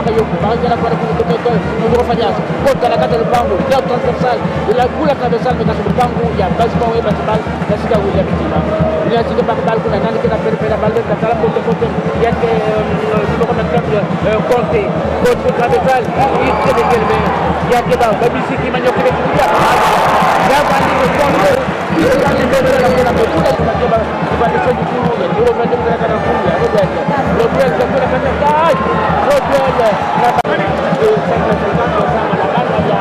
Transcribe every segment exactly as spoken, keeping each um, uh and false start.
baka yo baka ngera kwa ku to to ngoro fanya kota la kata lupango ya transversal ila kula transversal meka lupango ya basi kwa weba bal na sika wili bitima ila sika baka bal kuna nani kina pere pere bal ka kala pote pote ya ke ko ko mettre compte kota transversal i très bien ya ke ba babisi ki manyo ke ya ya bani ko ponte ya bani ko la kuna ko kuna ko ba ba de soji ku ya duro ba de kana kana ku ya ro ya ro ya ka kuna kana kai ro ya na ba ni ko sa ka sa ka sama la banda ya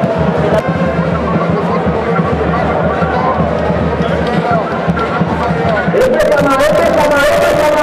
ebe kama ebe kama ebe kama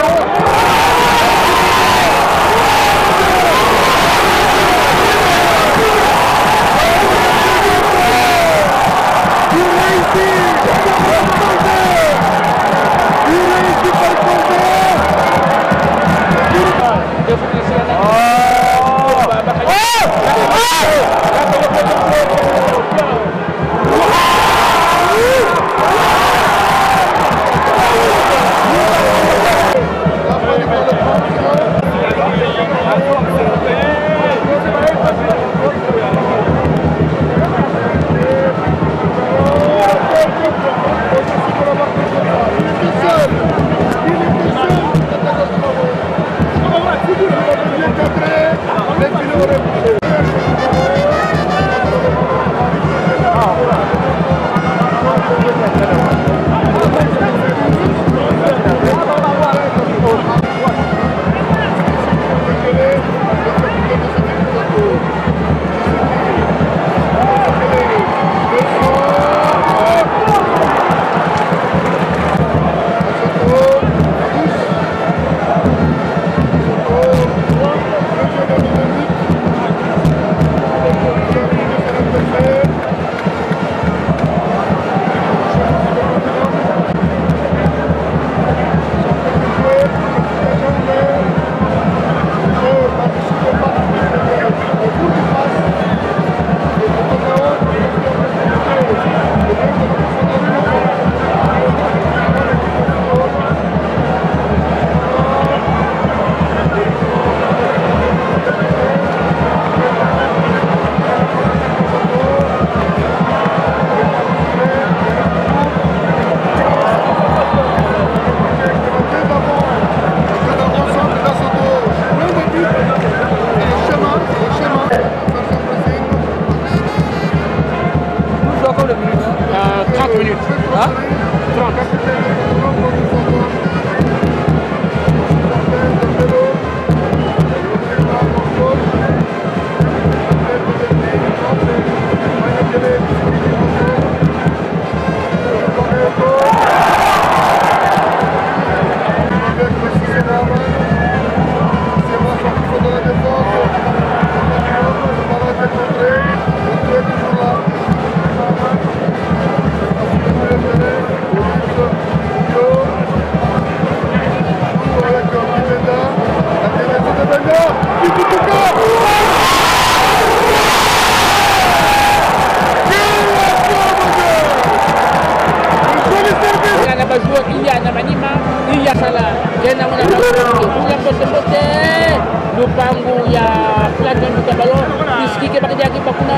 lupangu ya Platon buka balon diski ke pakai jagi bakuna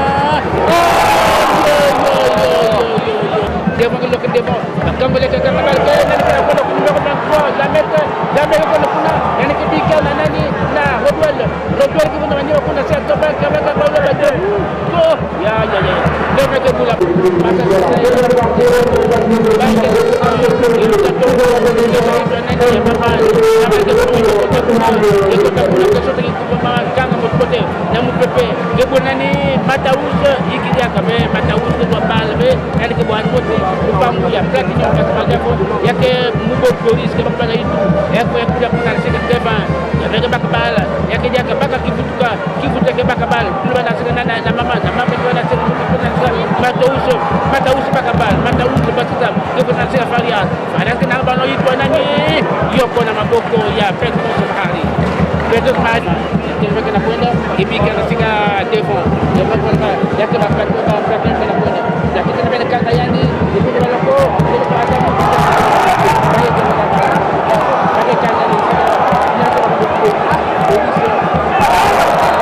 dia mau kelok dia mau akan boleh ke kapal ke nanti kita kalau kita kalau la meta la meta kalau kuna yang ketiga nana ni nah rodwell rodwell kita namanya kuna saya coba coba kalau ada oh ya ya ya dia mereka pula masa saya ni Mataus ikidia kame Mataus do balbe ele ke buat mote lupangu ya plati ya sebagai ya ke mubo polis ke bapa itu ya ko ya kuda putar sik ke ba ya ke baka bala ya ke dia ke baka kifutuka kifutuka ke baka bala tuwa na sik na na mama na mama tuwa na sik Mataus Mataus baka bala Mataus basita ke putar sik faria ada ke na bano itu nani yo ko na maboko ya Pedro Sahari Pedro Sahari Kita kena punya, ibi kena sika devon. Dia berkata, dia kena berkata, berkata kena punya. Jadi kita nak kata yang ni, ibi kita lakukan, kita ada. Saya kena kata, saya kena ni. Ini ada orang berbuat.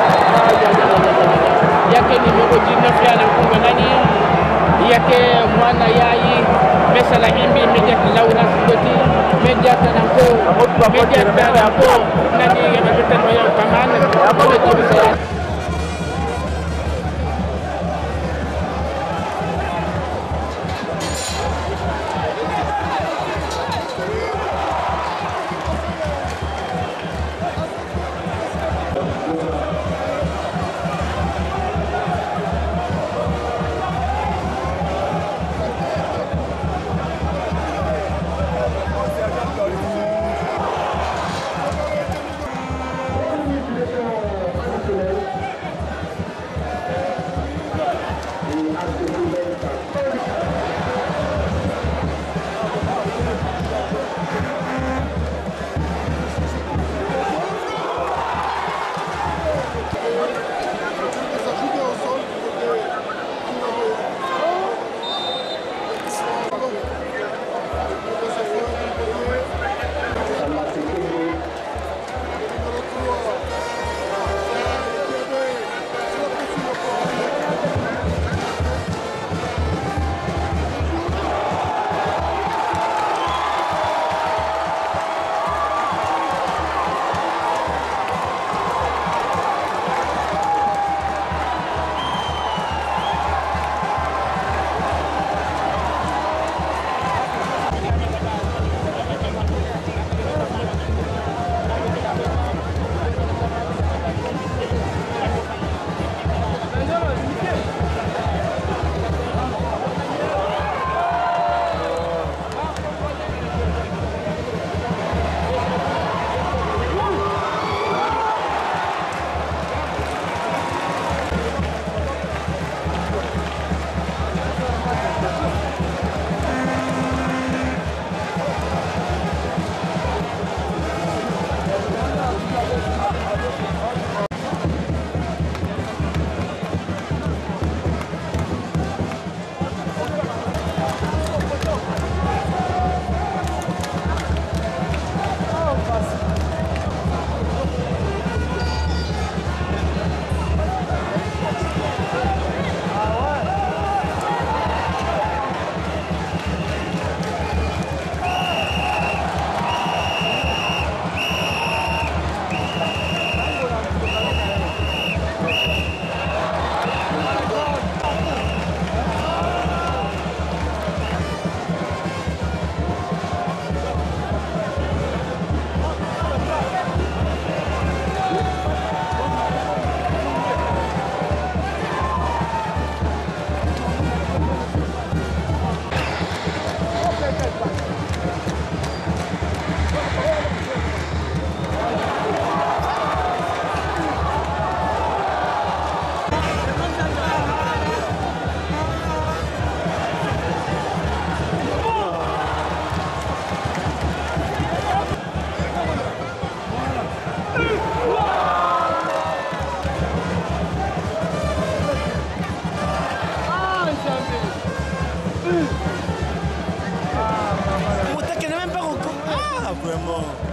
Bon.